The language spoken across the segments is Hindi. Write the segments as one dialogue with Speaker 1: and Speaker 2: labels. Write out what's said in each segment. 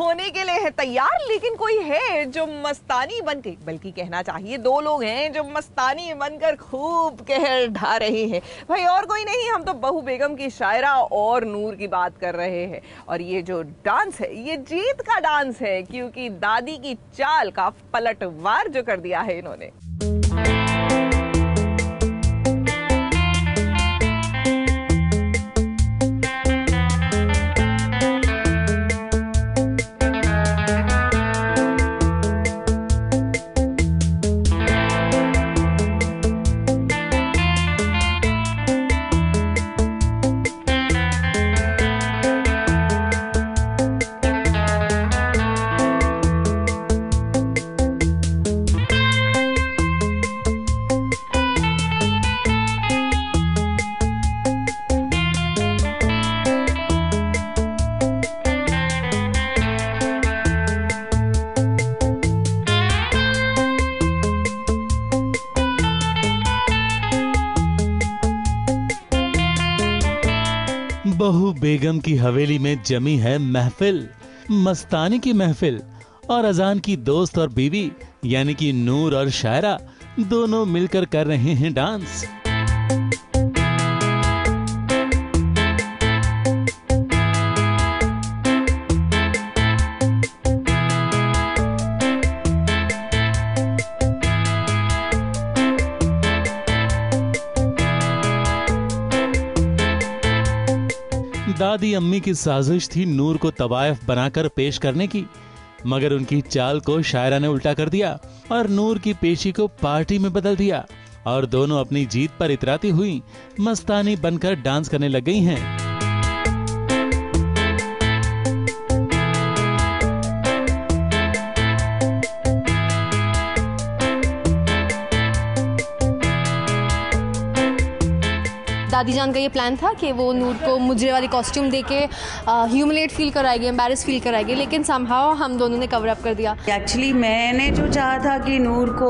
Speaker 1: होने के लिए है तैयार, लेकिन कोई है जो मस्तानी बनके, बल्कि कहना चाहिए दो लोग हैं जो मस्तानी बनकर खूब कहर ढा रहे हैं। भाई और कोई नहीं, हम तो बहू बेगम की शायरा और नूर की बात कर रहे हैं। और ये जो डांस है ये जीत का डांस है, क्योंकि दादी की चाल का पलटवार जो कर दिया है इन्होंने।
Speaker 2: बहू बेगम की हवेली में जमी है महफिल, मस्तानी की महफिल। और अजान की दोस्त और बीवी यानी कि नूर और शायरा दोनों मिलकर कर रहे हैं डांस। दादी अम्मी की साजिश थी नूर को तवायफ बनाकर पेश करने की, मगर उनकी चाल को शायरा ने उल्टा कर दिया और नूर की पेशी को पार्टी में बदल दिया और दोनों अपनी जीत पर इतराती हुई मस्तानी बनकर डांस करने लग गई हैं।
Speaker 3: दादी जान का ये प्लान था कि वो नूर को मुजरे वाली कॉस्ट्यूम देके ह्यूमिलेट फील कराएगी, एम्बैरेस फील कराएगी, लेकिन समहाउ हम दोनों ने कवर अप कर दिया।
Speaker 4: एक्चुअली मैंने जो चाहा था कि नूर को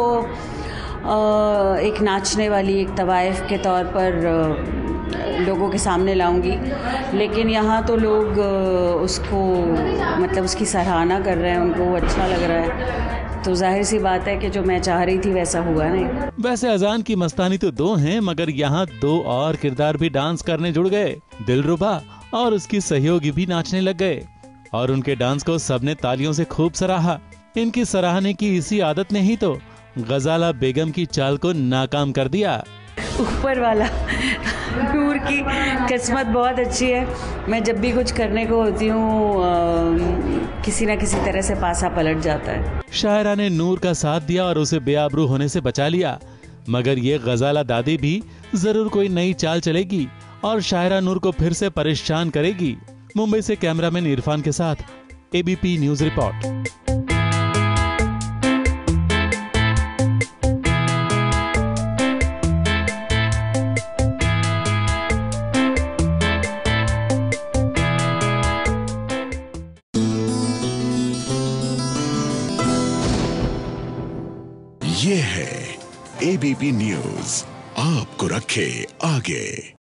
Speaker 4: एक नाचने वाली, एक तवाइफ के तौर पर लोगों के सामने लाऊंगी, लेकिन यहाँ तो लोग उसको मतलब उसकी सराहना कर रहे हैं, उनको अच्छा लग रहा है, तो जाहिर सी बात है कि जो मैं चाह रही थी वैसा हुआ नहीं।
Speaker 2: वैसे अजान की मस्तानी तो दो हैं, मगर यहाँ दो और किरदार भी डांस करने जुड़ गए। दिलरुबा और उसकी सहयोगी भी नाचने लग गए और उनके डांस को सबने तालियों से खूब सराहा। इनकी सराहने की इसी आदत ने ही तो गजाला बेगम की चाल को नाकाम कर दिया।
Speaker 4: ऊपर वाला नूर की किस्मत बहुत अच्छी है। मैं जब भी कुछ करने को होती हूँ किसी न किसी तरह से पासा पलट जाता है।
Speaker 2: शायरा ने नूर का साथ दिया और उसे बेआबरू होने से बचा लिया, मगर ये गजाला दादी भी जरूर कोई नई चाल चलेगी और शायरा नूर को फिर से परेशान करेगी। मुंबई से कैमरामैन इरफान के साथ एबीपी न्यूज रिपोर्ट।
Speaker 5: ये है एबीपी न्यूज, आपको रखे आगे।